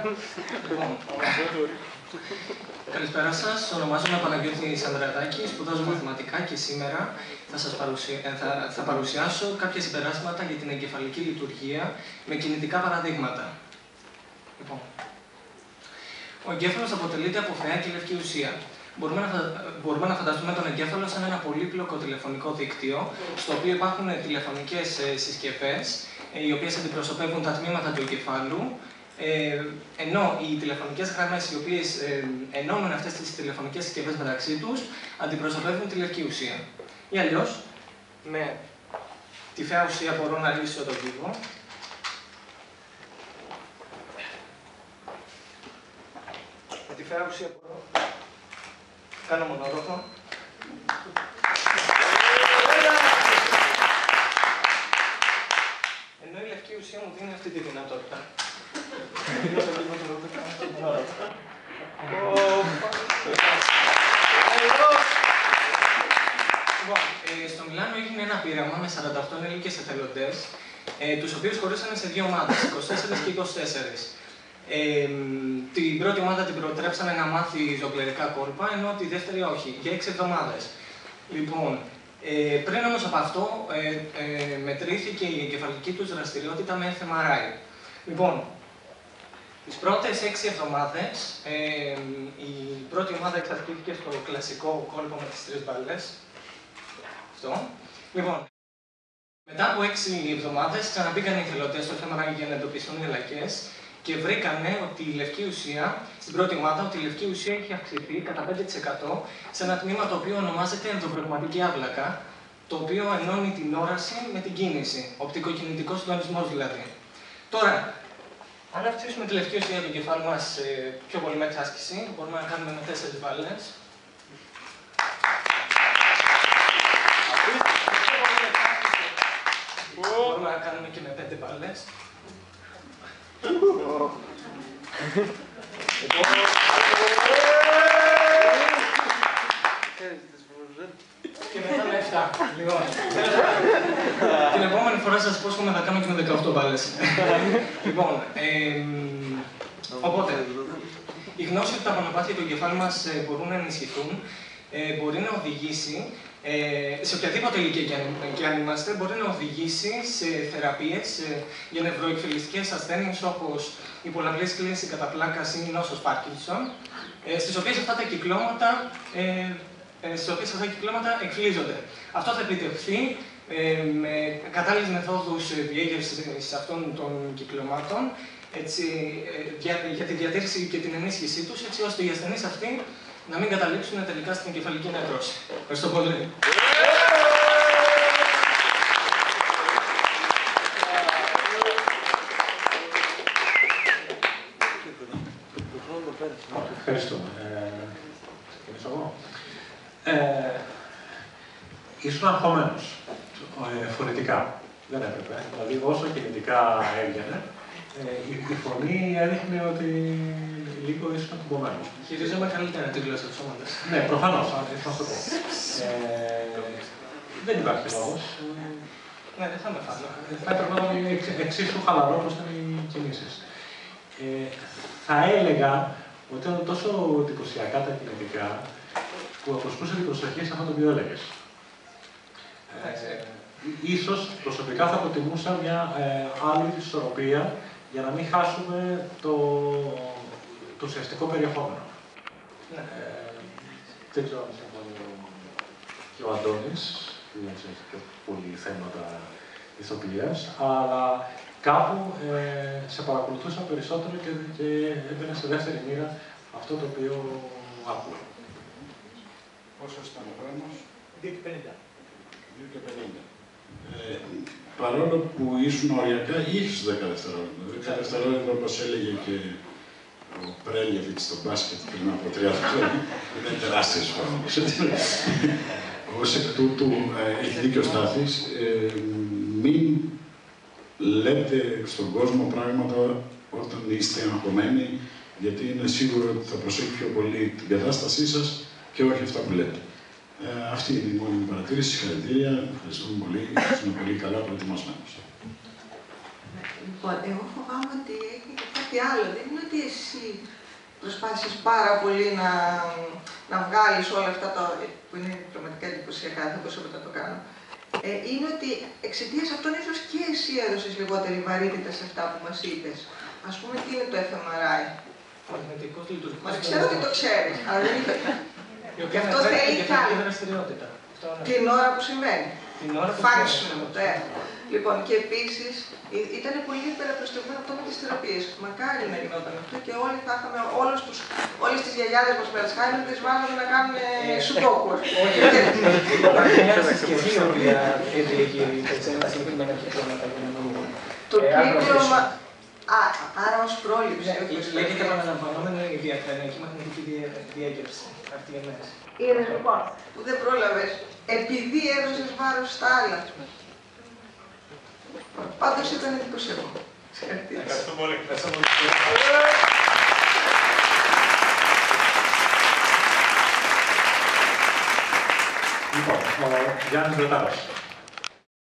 Καλησπέρα σας. Ονομάζομαι Παναγιώτης Ανδρεαδάκης, σπουδάζω μαθηματικά και σήμερα θα παρουσιάσω κάποια συμπεράσματα για την εγκεφαλική λειτουργία με κινητικά παραδείγματα. Λοιπόν, ο εγκέφαλος αποτελείται από φαιά και λευκή ουσία. Μπορούμε να φανταστούμε τον εγκέφαλο σαν ένα πολύπλοκο τηλεφωνικό δίκτυο, στο οποίο υπάρχουν τηλεφωνικές συσκευές, οι οποίες αντιπροσωπεύουν τα τμήματα του εγκεφάλου, ενώ οι τηλεφωνικές γραμμές οι οποίες ενώνουν αυτές τις τηλεφωνικές συσκευές μεταξύ τους αντιπροσωπεύουν τη λευκή ουσία. Ή αλλιώς, με τη φαιά ουσία μπορώ να λύσω τον κύβο. Με τη φαιά ουσία μπορώ να κάνω μονόροφο. Ενώ η λευκή ουσία μου δίνει αυτή τη δυνατότητα. Στο Μιλάνο έγινε ένα πείραμα με 48 ενήλικες εθελοντές, τους οποίους χωρίσανε σε δύο ομάδες, 24 και 24. Την πρώτη ομάδα την προτρέψανε να μάθει ζωγκλερικά κόλπα, ενώ τη δεύτερη όχι, για 6 εβδομάδες. Λοιπόν, πριν όμως από αυτό, μετρήθηκε η εγκεφαλική τους δραστηριότητα με fMRI. Λοιπόν, τις πρώτες 6 εβδομάδες, η πρώτη ομάδα εξασκήθηκε στο κλασικό κόλπο με τις 3 μπάλες. Αυτό. Λοιπόν, μετά από 6 εβδομάδες ξαναμπήκαν οι εθελοντές στο fMRI για να εντοπιστούν οι αλλαγές και βρήκανε ότι η λευκή ουσία, στην πρώτη ομάδα, ότι η λευκή ουσία είχε αυξηθεί κατά 5% σε ένα τμήμα το οποίο ονομάζεται ενδοπραγματική άβλακα, το οποίο ενώνει την όραση με την κίνηση, οπτικοκινητικός συντονισμός δηλαδή. Τώρα, αν αυξήσουμε τη λευκή ουσία του εγκεφάλου μας πιο πολύ με εξάσκηση, μπορούμε να κάνουμε με 4 μπάλες. Μπορούμε να κάνουμε και με 5 μπάλες. Και μετά με 7. Λοιπόν, την επόμενη φορά σας υπόσχομαι να κάνω και με 18 μπάλες. Λοιπόν, οπότε, η γνώση ότι τα μονοπάτια του εγκεφάλου μας μπορούν να ενισχυθούν, μπορεί να οδηγήσει, σε οποιαδήποτε ηλικία και αν είμαστε, μπορεί να οδηγήσει σε θεραπείες για νευροεκφυλιστικές ασθένειες όπως η πολλαπλή σκλήρυνση κατά πλάκας ή η νόσος Πάρκινσον, στις οποίες αυτά τα κυκλώματα εκφυλίζονται. Αυτό θα επιτευχθεί με κατάλληλες μεθόδους διέγερσης αυτών των κυκλωμάτων, για τη διατήρηση και την ενίσχυσή τους, έτσι ώστε οι ασθενείς αυτοί να μην καταλήξουν τελικά στην εγκεφαλική νεκρόση. Ευχαριστώ πολύ. Ευχαριστώ. Ξεκινήσω εγώ. Ήσουν αγχωμένος, φωνητικά. Δεν έπρεπε. Δηλαδή, όσο κινητικά έβγαινε, η φωνή έδειχνε ότι λίγο ήσουν ακουμπωμένος. Χειρίζομαι καλύτερα τη γλώσσα του σώματος. Ναι, προφανώς, θα σου πω. Δεν υπάρχει λόγος. Ναι, δεν θα με φάνω. Θα έπρεπε να είναι εξίσου χαλαρό όπως ήταν οι κινήσεις. Θα έλεγα ότι ήταν τόσο εντυπωσιακά τα κινητικά που αποσπούσε την προσοχή σε αυτό το οποίο έλεγες. Ίσως προσωπικά θα προτιμούσα μια άλλη ισορροπία για να μην χάσουμε το ουσιαστικό περιεχόμενο. Δεν ξέρω αν συμφωνεί και ο Αντώνης, που δεν ξέρει πιο πολύ θέματα ηθοποιίας, αλλά κάπου σε παρακολουθούσα περισσότερο και έμπαινα σε δεύτερη μοίρα αυτό το οποίο άκουγα. Πόσο ήταν ο χρόνος? 2:50. 2:50. Παρόλο που ήσουν οριακά, είχες 10 δευτερόλεπτα. 10 δευτερόλεπτα, όπως έλεγε και ο Πρέλιεβιτς στο μπάσκετ πριν από 30 χρόνια, είναι τεράστιος χρόνος. Ως εκ τούτου, έχει δίκιο ο Στάθης, μην λέτε στον κόσμο πράγματα όταν είστε αγχωμένοι, γιατί είναι σίγουρο ότι θα προσέχει πιο πολύ την κατάστασή σας και όχι αυτά που λέτε. Αυτή είναι η μόνη μου παρατήρηση. Συγχαρητήρια. Ευχαριστούμε πολύ. Είναι πολύ καλά προετοιμασμένος. Λοιπόν, εγώ φοβάμαι ότι έχει και κάτι άλλο. Δεν είναι ότι ότι εσύ προσπάθησες πάρα πολύ να βγάλεις όλα αυτά τα, που είναι πραγματικά εντυπωσιακά, θα μπορούσα να το κάνω. Είναι ότι εξαιτίας αυτών ίσως και εσύ έδωσες λιγότερη βαρύτητα σε αυτά που μας είπες. Ας πούμε, τι είναι το fMRI. Μα ξέρω ότι το ξέρεις, αλλά δεν είναι. Γι' αυτό θέλει κι άλλο. Την ώρα που συμβαίνει. Functional. Λοιπόν, και επίσης ήταν πολύ υπεραπροστευμένο αυτό με τις θεραπείες. Μακάρι να γινόταν αυτό και όλοι θα είχαμε, όλες τις γιαγιάδες μας με Αλτσχάιμερ τις βάζαμε να κάνουν σουντόκου. Το κύκλωμα. Άρα ως πρόληψη. Λέγεται επαναλαμβανόμενη διακρανιακή μαγνητική διέγερση. Είδες λοιπόν που δεν πρόλαβες επειδή έδωσες βάρος στα άλλα. Πάντως ήταν εντυπωσιακό. Ευχαριστώ πολύ. Λοιπόν, ο Γιάννης Βρετάρας.